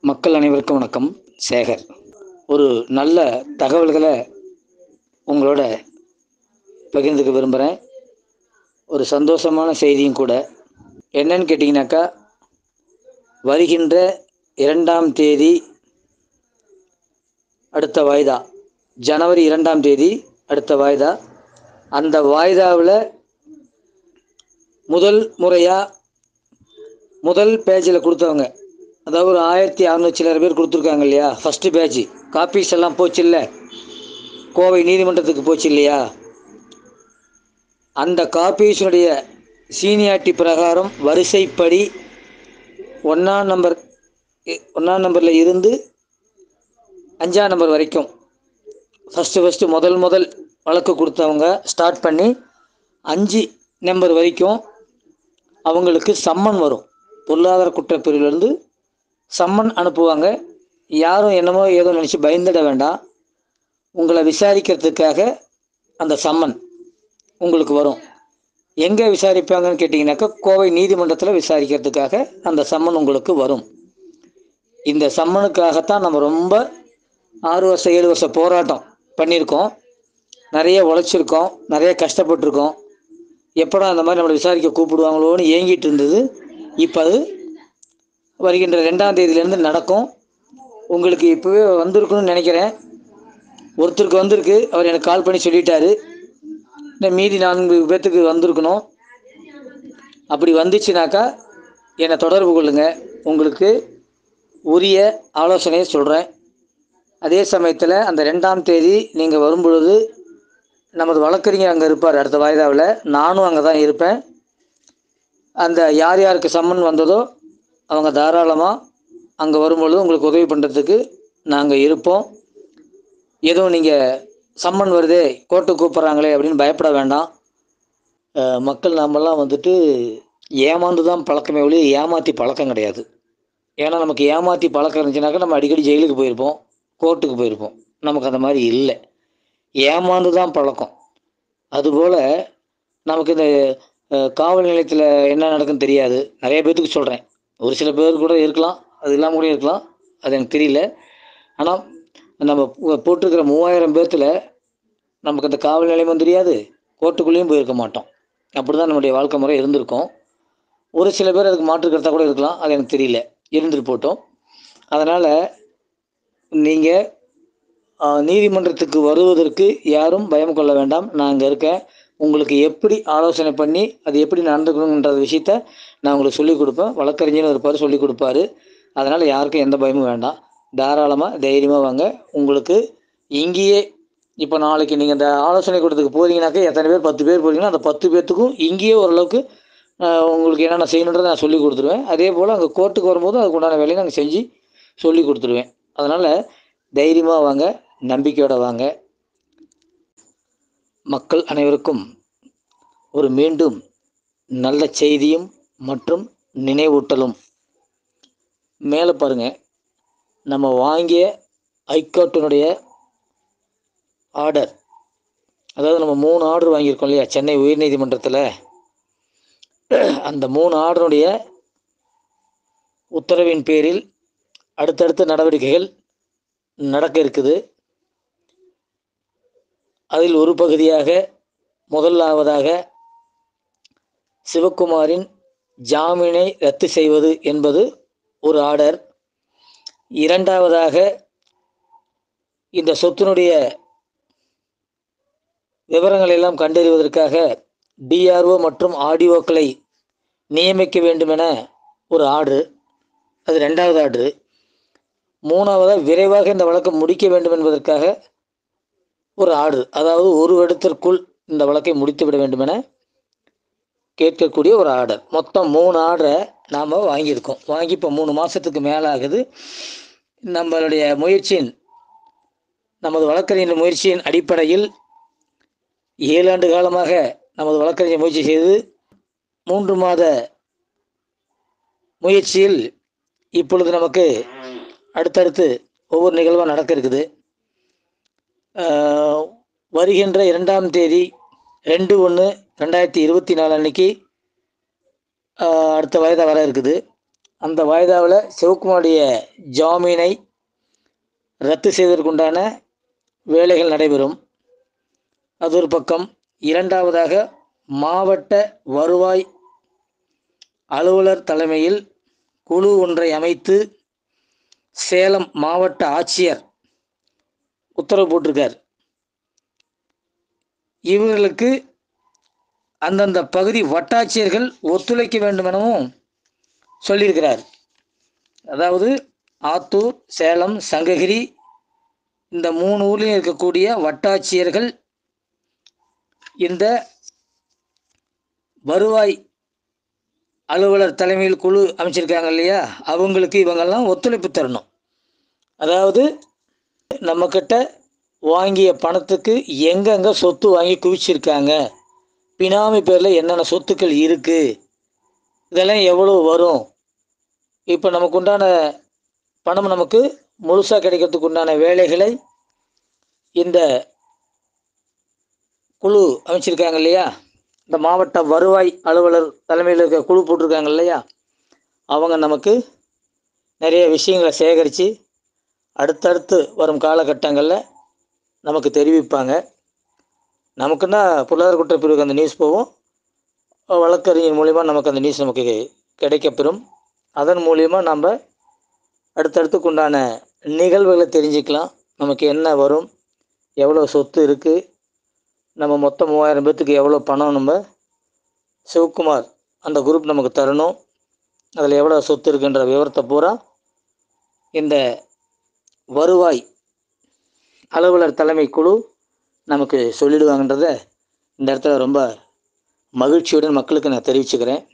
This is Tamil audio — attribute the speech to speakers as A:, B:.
A: மக்கள் அனைவருக்கும் வணக்கம். சேகர். ஒரு நல்ல தகவல்களை உங்களோட பகிர்ந்துக்க விரும்புகிறேன். ஒரு சந்தோஷமான செய்தியும் கூட. என்னன்னு கேட்டிங்கனாக்கா, வருகின்ற 2ஆம் தேதி அடுத்த வாய்தா, ஜனவரி 2ஆம் தேதி அடுத்த வாய்தா. அந்த வாய்தாவில் முதல் முறையாக முதல் பேஜில் கொடுத்தவங்க, அதாவது ஒரு 1600 சிலர் பேர் கொடுத்துருக்காங்க இல்லையா, ஃபஸ்ட்டு பேட்ச் காப்பீஸ் எல்லாம் போச்சு இல்லை, கோவை நீதிமன்றத்துக்கு போச்சு இல்லையா, அந்த காப்பீஸுடைய சீனியாரிட்டி பிரகாரம் வரிசைப்படி ஒன்றாம் நம்பரில் இருந்து 5ஆம் நம்பர் வரைக்கும் ஃபஸ்ட்டு முதல் வழக்கு கொடுத்தவங்க ஸ்டார்ட் பண்ணி 5 நம்பர் வரைக்கும் அவங்களுக்கு சம்மன் வரும். பொருளாதார குற்றப்பிரிவிலிருந்து சம்மன் அனுப்புவாங்க. யாரும் என்னமோ ஏதோ நினச்சி பயந்துட வேண்டாம். உங்களை விசாரிக்கிறதுக்காக அந்த சம்மன் உங்களுக்கு வரும். எங்கே விசாரிப்பாங்கன்னு கேட்டிங்கனாக்கா, கோவை நீதிமன்றத்தில் விசாரிக்கிறதுக்காக அந்த சம்மன் உங்களுக்கு வரும். இந்த சம்மனுக்காகத்தான் நம்ம ரொம்ப 6 வருஷம் 7 வருஷம் போராட்டம் பண்ணியிருக்கோம். நிறைய உழைச்சிருக்கோம், நிறைய கஷ்டப்பட்டுருக்கோம். எப்படா அந்த மாதிரி நம்மளை விசாரிக்க கூப்பிடுவாங்களோன்னு ஏங்கிட்டு இருந்தது. இப்போ அது வருகின்ற 2ஆம் தேதியிலேருந்து நடக்கும். உங்களுக்கு இப்போவே வந்திருக்குன்னு நினைக்கிறேன். ஒருத்தருக்கு வந்திருக்கு, அவர் எனக்கு கால் பண்ணி சொல்லிட்டாரு. மீதி 4 பேர்த்துக்கு வந்திருக்கணும். அப்படி வந்துச்சுனாக்கா என்னை தொடர்பு கொள்ளுங்கள். உங்களுக்கு உரிய ஆலோசனையை சொல்கிறேன். அதே சமயத்தில் அந்த 2ஆம் தேதி நீங்கள் வரும்பொழுது நமது வழக்கறிஞர் அங்கே இருப்பார். அடுத்த வாய்தாவில் நானும் அங்கே தான் இருப்பேன். அந்த யார் யாருக்கு சம்மன் வந்ததோ அவங்க தாராளமாக அங்கே வரும்பொழுது உங்களுக்கு உதவி பண்ணுறதுக்கு நாங்கள் இருப்போம். எதுவும் நீங்கள் சம்மன் வருதே, கோர்ட்டு கூப்பிட்றாங்களே அப்படின்னு பயப்பட வேண்டாம். மக்கள் நாமெல்லாம் வந்துட்டு ஏமாந்து தான் பழக்கமே ஒழிய ஏமாற்றி பழக்கம் கிடையாது. ஏன்னா நமக்கு ஏமாற்றி பழக்கம் இருந்துச்சுனாக்கா நம்ம அடிக்கடி ஜெயிலுக்கு போயிருப்போம், கோர்ட்டுக்கு போயிருப்போம். நமக்கு அந்த மாதிரி இல்லை, ஏமாந்து தான் பழக்கம். அதுபோல் நமக்கு இந்த காவல் நிலையத்தில் என்ன நடக்குன்னு தெரியாது. நிறைய பேர்த்துக்கு சொல்கிறேன், ஒரு சில பேர் கூட இருக்கலாம், அது இல்லாமல் கூட இருக்கலாம், அது எனக்கு தெரியல. ஆனால் நம்ம போட்டிருக்கிற 3000 பேர்த்தில் நமக்கு அந்த காவல் நிலையமும் தெரியாது, கோர்ட்டுக்குள்ளேயும் போயிருக்க மாட்டோம். அப்படி தான் நம்முடைய வாழ்க்கை முறை இருந்திருக்கோம். ஒரு சில பேர் அதுக்கு மாற்றுக்கிறதா கூட இருக்கலாம், அது எனக்கு தெரியல, இருந்துட்டு போட்டோம். அதனால் நீங்கள் நீதிமன்றத்துக்கு வருவதற்கு யாரும் பயம் கொள்ள வேண்டாம். நான் அங்கே இருக்கேன். உங்களுக்கு எப்படி ஆலோசனை பண்ணி அது எப்படி நடந்துக்கணுன்ற விஷயத்த நான் உங்களுக்கு சொல்லிக் கொடுப்பேன். வழக்கறிஞர் இருப்பார், சொல்லிக் கொடுப்பாரு. அதனால் யாருக்கும் எந்த பயமும் வேண்டாம். தாராளமாக தைரியமாக வாங்க. உங்களுக்கு இங்கேயே இப்போ நாளைக்கு நீங்கள் இந்த ஆலோசனை கொடுத்துக்கு போகிறீங்கனாக்கா, எத்தனை பேர் 10 பேர் போகிறீங்கன்னா அந்த 10 பேர்த்துக்கும் இங்கேயே ஓரளவுக்கு உங்களுக்கு என்னென்ன செய்யணுன்றதை நான் சொல்லி கொடுத்துருவேன். அதே போல் அங்கே கோர்ட்டுக்கு வரும்போது அதுக்கு உண்டான வேலையை நாங்கள் செஞ்சு சொல்லி கொடுத்துருவேன். அதனால் தைரியமாக வாங்க, நம்பிக்கையோடு வாங்க. மக்கள் அனைவருக்கும் ஒரு மீண்டும் நல்ல செய்தியும் மற்றும் நினைவூட்டலும். மேலே பாருங்கள், நம்ம வாங்கிய ஹைகோர்ட்டினுடைய ஆர்டர், அதாவது நம்ம 3 ஆர்டர் வாங்கியிருக்கோம் இல்லையா சென்னை உயர்நீதிமன்றத்தில், அந்த 3 ஆர்டருடைய உத்தரவின் பேரில் அடுத்தடுத்த நடவடிக்கைகள் நடக்க இருக்குது. அதில் ஒரு பகுதியாக முதலாவதாக சிவக்குமாரின் ஜாமீனை ரத்து செய்வது என்பது ஒரு ஆர்டர். 2ஆவதாக இந்த சொத்தினுடைய விவரங்கள் எல்லாம் கண்டறிவதற்காக டிஆர்ஓ மற்றும் ஆர்டிஓக்களை நியமிக்க வேண்டுமென ஒரு ஆர்டர், அது 2ஆவது ஆர்டரு. 3ஆவதாக விரைவாக இந்த வழக்கை முடிக்க வேண்டும் என்பதற்காக ஒரு ஆர்டர், அதாவது ஒரு வருடத்திற்குள் இந்த வழக்கை முடித்து விட வேண்டுமென கேட்கக்கூடிய ஒரு ஆர்டர். மொத்தம் 3 ஆர்டரை நாம் வாங்கியிருக்கோம். வாங்கி இப்போ 3 மாதத்துக்கு மேலே ஆகுது. நம்மளுடைய முயற்சியின், நமது வழக்கறிஞர் முயற்சியின் அடிப்படையில் 7 ஆண்டு காலமாக நமது வழக்கறிஞர் முயற்சி செய்து 3 மாத முயற்சியில் இப்பொழுது நமக்கு அடுத்தடுத்து ஒவ்வொரு நிகழ்வாக நடக்க இருக்குது. வருகின்ற 2ஆம் தேதி 2/1/2024 அன்னைக்கு அடுத்த வாய்தா வர இருக்குது. அந்த வாய்தாவில் சிவகுமாருடைய ஜாமீனை ரத்து செய்வதற்குண்டான வேலைகள் நடைபெறும். அது ஒரு பக்கம். இரண்டாவதாக, மாவட்ட வருவாய் அலுவலர் தலைமையில் குழு ஒன்றை அமைத்து சேலம் மாவட்ட ஆட்சியர் உத்தரவு போட்டிருக்கார். இவர்களுக்கு அந்தந்த பகுதி வட்டாட்சியர்கள் ஒத்துழைக்க வேண்டும் எனவும் சொல்லியிருக்கிறார். அதாவது ஆத்தூர், சேலம், சங்ககிரி இந்த 3 ஊர்லையும் இருக்கக்கூடிய வட்டாட்சியர்கள் இந்த வருவாய் அலுவலர் தலைமையில் குழு அமைச்சிருக்காங்க இல்லையா, அவங்களுக்கு இவங்கெல்லாம் ஒத்துழைப்பு தரணும். அதாவது நம்மக்கிட்ட வாங்கிய பணத்துக்கு எங்கெங்கே சொத்து வாங்கி குவிச்சிருக்காங்க, பினாமி பேரில் என்னென்ன சொத்துக்கள் இருக்குது, இதெல்லாம் எவ்வளோ வரும், இப்போ நமக்கு உண்டான பணம் நமக்கு முழுசாக கிடைக்கிறதுக்கு உண்டான வேலைகளை இந்த குழு அமைச்சிருக்காங்க இல்லையா, இந்த மாவட்ட வருவாய் அலுவலர் தலைமையில் இருக்க குழு போட்டிருக்காங்க இல்லையா, அவங்க நமக்கு நிறைய விஷயங்களை சேகரித்து அடுத்தடுத்து வரும் காலகட்டங்களில் நமக்கு தெரிவிப்பாங்க. நமக்குன்னா பொருளாதார குற்றப்பிரிவுக்கு அந்த நியூஸ் போகும், வழக்கறிஞர் மூலிமா நமக்கு அந்த நியூஸ் நமக்கு கிடைக்கப்பெறும். அதன் மூலிமா நம்ம அடுத்தடுத்துக்கு உண்டான நிகழ்வுகளை தெரிஞ்சுக்கலாம். நமக்கு என்ன வரும், எவ்வளோ சொத்து இருக்குது, நம்ம மொத்தம் 3000 பேர்த்துக்கு எவ்வளோ பணம் நம்ம சிவகுமார் அந்த குரூப் நமக்கு தரணும், அதில் எவ்வளோ சொத்து இருக்குன்ற விவரத்தை பூரா இந்த வருவாய் அலுவலர் தலைமை குழு நமக்கு சொல்லிடுவாங்கன்றத இந்த இடத்துல ரொம்ப மகிழ்ச்சியுடன் மக்களுக்கு நான் தெரிவிச்சுக்கிறேன்.